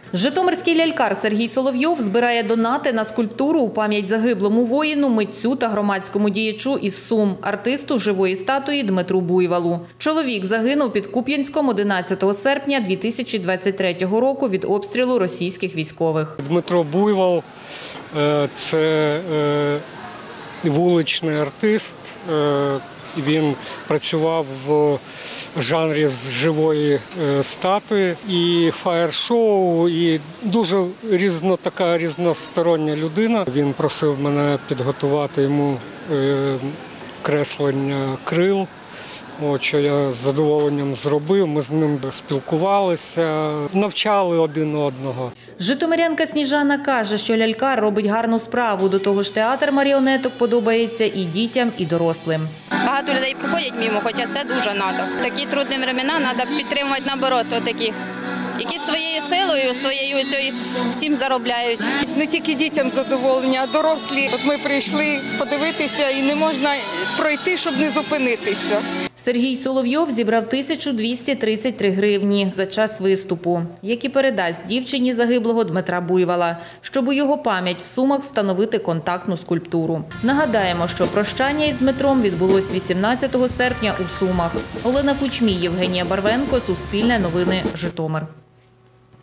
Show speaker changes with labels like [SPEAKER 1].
[SPEAKER 1] Житомирський лялькар Сергій Соловйов збирає донати на скульптуру у пам'ять загиблому воїну, митцю та громадському діячу із Сум, артисту живої статуї Дмитру Буйволу. Чоловік загинув під Куп'янськом 11 серпня 2023 року від обстрілу російських військових.
[SPEAKER 2] Дмитро Буйвол – це вуличний артист. Він працював в жанрі з живої статуї і фаєр-шоу, і дуже така різностороння людина. Він просив мене підготувати йому креслення крил, що я з задоволенням зробив. Ми з ним спілкувалися, навчали один одного.
[SPEAKER 1] Житомирянка Сніжана каже, що лялькар робить гарну справу. До того ж, театр маріонеток подобається і дітям, і дорослим.
[SPEAKER 3] Багато людей проходять мимо, хоча це дуже треба. Такі трудні времена треба підтримувати, наоборот, таких, які своєю силою, своєю всім заробляють.
[SPEAKER 4] Не тільки дітям задоволення, а дорослі. От ми прийшли подивитися і не можна пройти, щоб не зупинитися.
[SPEAKER 1] Сергій Соловйов зібрав 1233 гривні за час виступу, які передасть дівчині загиблого Дмитра Буйвола, щоб у його пам'ять в Сумах встановити контактну скульптуру. Нагадаємо, що прощання із Дмитром відбулось 18 серпня у Сумах. Олена Кучмій, Євгенія Барвенко, Суспільне новини, Житомир.